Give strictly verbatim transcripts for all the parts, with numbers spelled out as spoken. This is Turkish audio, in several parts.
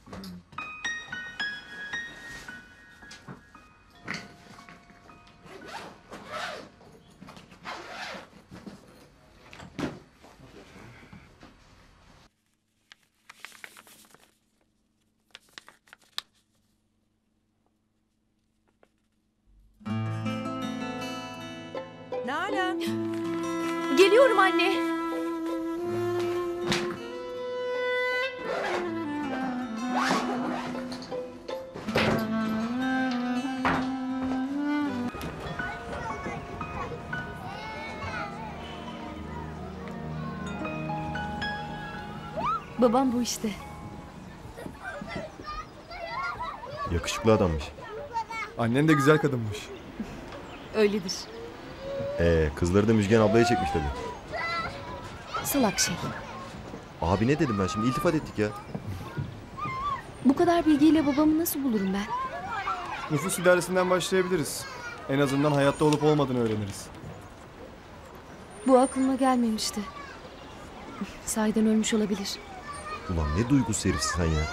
Nalan. Geliyorum anne. Babam bu işte. Yakışıklı adammış. Annen de güzel kadınmış. Öyledir. Ee, kızları da Müjgan ablaya çekmiş tabii. Salak şey. Abi ne dedim ben şimdi? İltifat ettik ya. Bu kadar bilgiyle babamı nasıl bulurum ben? Nüfus idaresinden başlayabiliriz. En azından hayatta olup olmadığını öğreniriz. Bu aklıma gelmemişti. Sahiden ölmüş olabilir. Ulan ne duygusuz herifsin sen ya.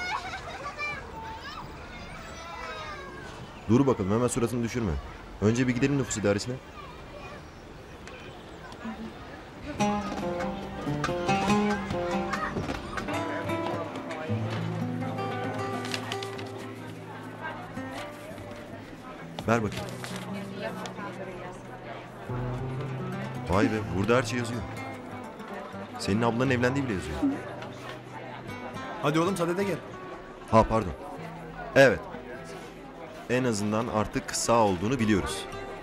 Dur bakalım, hemen suratını düşürme. Önce bir gidelim nüfus idaresine. Ver bakayım. Vay be, burada her şey yazıyor. Senin ablanın evlendiği bile yazıyor. Hadi oğlum sadede gel. Ha pardon. Evet. En azından artık sağ olduğunu biliyoruz.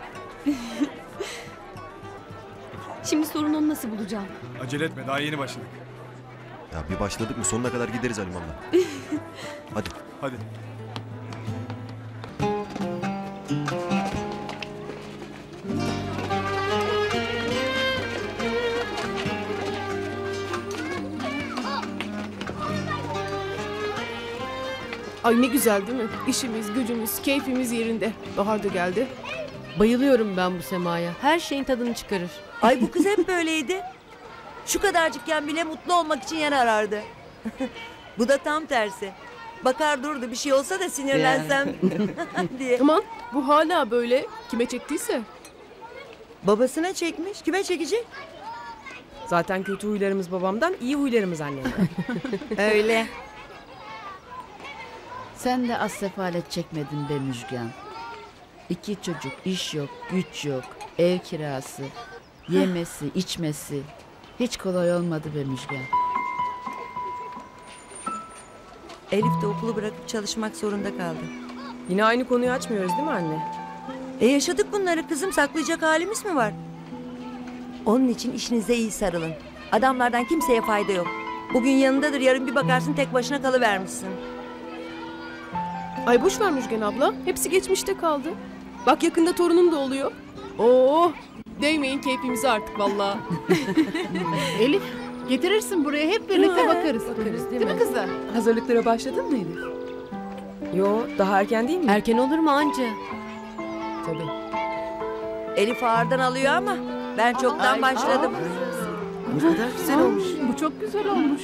Şimdi sorun onu nasıl bulacağım? Acele etme, daha yeni başladık. Ya bir başladık mı sonuna kadar gideriz Aliman'la. Hadi. Hadi. Ay ne güzel değil mi? İşimiz, gücümüz, keyfimiz yerinde. Bahar da geldi. Bayılıyorum ben bu Sema'ya. Her şeyin tadını çıkarır. Ay bu kız hep böyleydi. Şu kadarcıkken bile mutlu olmak için yer arardı. Bu da tam tersi. Bakar durdu, bir şey olsa da sinirlensem diye. Aman bu hala böyle. Kime çektiyse. Babasına çekmiş. Kime çekecek? Zaten kötü huylarımız babamdan, iyi huylarımız annemden. Öyle. Sen de az sefalet çekmedin be Müjgan. İki çocuk, iş yok, güç yok, ev kirası, yemesi, içmesi. Hiç kolay olmadı be Müjgan. Elif de okulu bırakıp çalışmak zorunda kaldı. Yine aynı konuyu açmıyoruz değil mi anne? E yaşadık bunları kızım, saklayacak halimiz mi var? Onun için işinize iyi sarılın. Adamlardan kimseye fayda yok. Bugün yanındadır, yarın bir bakarsın tek başına kalıvermişsin. Ay boş ver Müjgan abla. Hepsi geçmişte kaldı. Bak yakında torunum da oluyor. Oo, değmeyin keyfimize artık vallahi. Elif, getirirsin buraya, hep birlikte bakarız. Bakarız değil, Değil mi kızlar? Hazırlıklara başladın mı Elif? Yo, daha erken değil mi? Erken olur mu anca? Tabii. Elif ağırdan alıyor ama ben çoktan Ay, başladım. Ne kadar güzel olmuş. Bu çok güzel olmuş.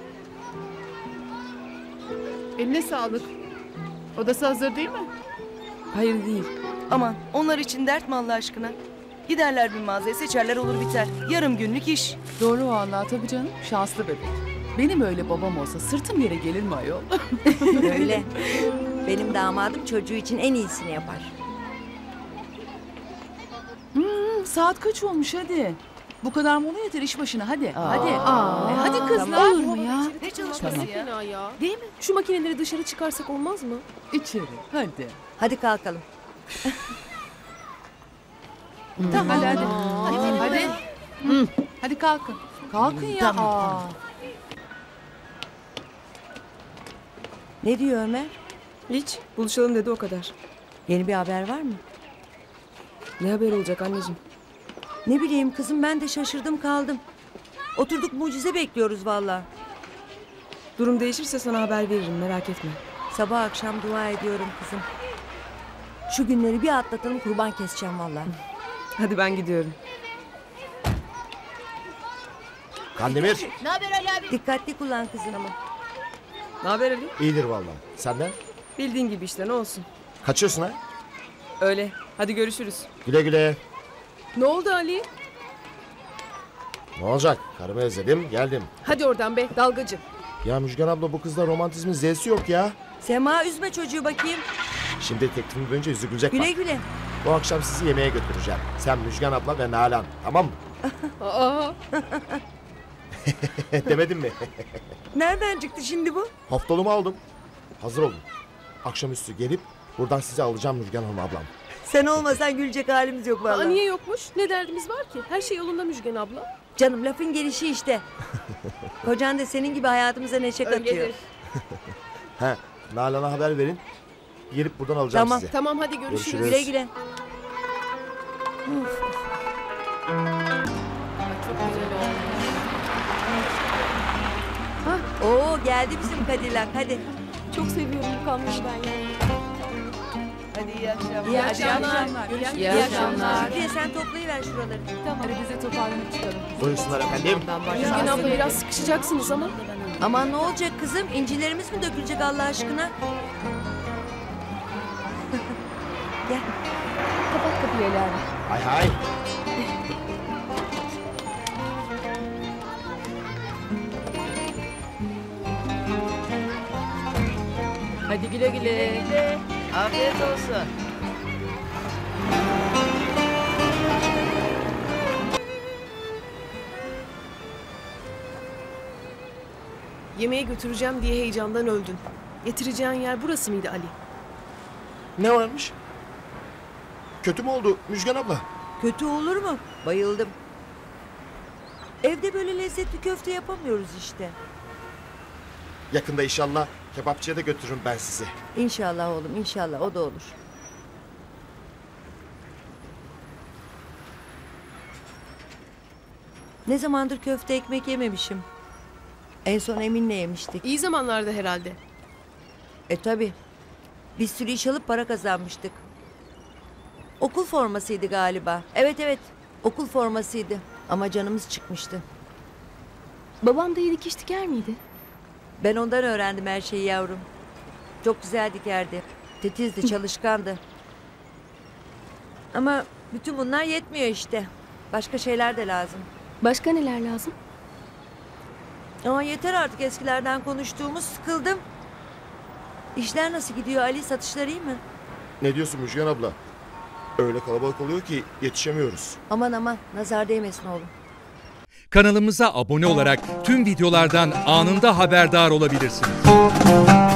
Eline sağlık. Odası hazır değil mi? Hayır değil. Aman onlar için dert mi Allah aşkına? Giderler bir mağazaya, seçerler, olur biter. Yarım günlük iş. Doğru vallahi, tabii canım. Şanslı bebek. Benim öyle babam olsa sırtım yere gelir mi ayol? Öyle. Benim damadım çocuğu için en iyisini yapar. Hmm, saat kaç olmuş hadi. Bu kadar mola yeter, iş başına hadi. hadi. Aa, E, hadi kızlar. Olur mu ya? Ne çalışması Tamam. ya? Fena ya. Değil mi? Şu makineleri dışarı çıkarsak olmaz mı? İçeri hadi. Hadi kalkalım. Tamam hadi hadi. Hadi. Hadi. Hı. Hadi kalkın. Kalkın ya. Tamam, Aa. Ne diyor Ömer? Hiç, buluşalım dedi o kadar. Yeni bir haber var mı? Ne haber olacak anneciğim? Ne bileyim kızım, ben de şaşırdım kaldım. Oturduk mucize bekliyoruz valla. Durum değişirse sana haber veririm, merak etme. Sabah akşam dua ediyorum kızım. Şu günleri bir atlatalım, kurban keseceğim valla. Hadi ben gidiyorum. Kandemir. Dikkatli kullan kızım ama. Ne haber Ali? İyidir vallahi. Senden? Bildiğin gibi işte, ne olsun. Kaçıyorsun ha? Öyle. Hadi görüşürüz. Güle güle. Ne oldu Ali? Ne olacak? Karımı özledim, geldim. Hadi oradan be dalgacı. Ya Müjgan abla, bu kızda romantizmin z'si yok ya. Sema üzme çocuğu bakayım. Şimdi teklifimi duyunca yüzü gülecek Güle bak. güle. Bu akşam sizi yemeğe götüreceğim. Sen, Müjgan abla ve Nalan. Tamam mı? Aa, Demedim mi? Nereden çıktı şimdi bu? Haftalığımı aldım. Hazır olun. Akşamüstü gelip buradan sizi alacağım Müjgan Hanım ablam. Sen olmasan gülecek halimiz yok aa, vallahi. niye yokmuş? Ne derdimiz var ki? Her şey yolunda Müjgan abla. Canım lafın gelişi işte. Kocan da senin gibi hayatımıza neşe katıyor. Öyledir. He, Nalan'a haber verin. Gelip buradan alacağım Tamam. sizi. Tamam hadi görüşürüz. Görüşürüz. Güle güle. Çok güzel oldu. Oo geldi bizim Cadillac hadi. Çok seviyorum bu kamyonu ben ya. Hadi iyi akşamlar. İyi akşamlar. akşamlar. İyi akşamlar. Şükrüye sen toplayıver şuraları. Tamam. Hadi bize toparlanıp çıkalım. Buyursunlar efendim. Müjgan abla biraz sıkışacaksınız ama. Aman ne olacak kızım? İncilerimiz mi dökülecek Allah aşkına? Gel. Kapat kapıyı Ali abi. Hay hay. Hadi güle güle. Afiyet olsun. Yemeğe götüreceğim diye heyecandan öldün. Getireceğin yer burası mıydı Ali? Ne varmış? Kötü mü oldu Müjgan abla? Kötü olur mu? Bayıldım. Evde böyle lezzetli köfte yapamıyoruz işte. Yakında inşallah kebapçıya da götürürüm ben sizi. İnşallah oğlum inşallah o da olur. Ne zamandır köfte ekmek yememişim. En son Emin'le yemiştik. İyi zamanlarda herhalde. E tabi. Bir sürü iş alıp para kazanmıştık. Okul formasıydı galiba. Evet evet okul formasıydı. Ama canımız çıkmıştı. Babam da iyi dikiş diker miydi? Ben ondan öğrendim her şeyi yavrum. Çok güzel dikerdi. Titizdi, çalışkandı. Ama bütün bunlar yetmiyor işte. Başka şeyler de lazım. Başka neler lazım? Ama yeter artık eskilerden konuştuğumuz, sıkıldım. İşler nasıl gidiyor Ali? Satışlar iyi mi? Ne diyorsun Müjgan abla? Öyle kalabalık oluyor ki yetişemiyoruz. Aman aman nazar değmesin oğlum. Kanalımıza abone olarak tüm videolardan anında haberdar olabilirsiniz.